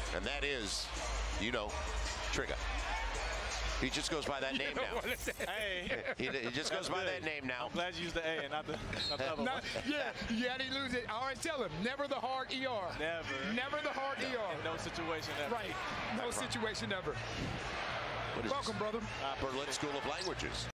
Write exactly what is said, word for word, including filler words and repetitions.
And that is, you know, Trigger. He just goes by that name now. Hey. He, he just goes by that name now. I'm glad you used the A and not the, not the other not, one. Yeah, yeah, he lose it. All right, tell him, never the hard E R. Never. Never the hard E R. In no situation ever. Right. No situation ever. What is Welcome, this? brother. Berlin School of Languages.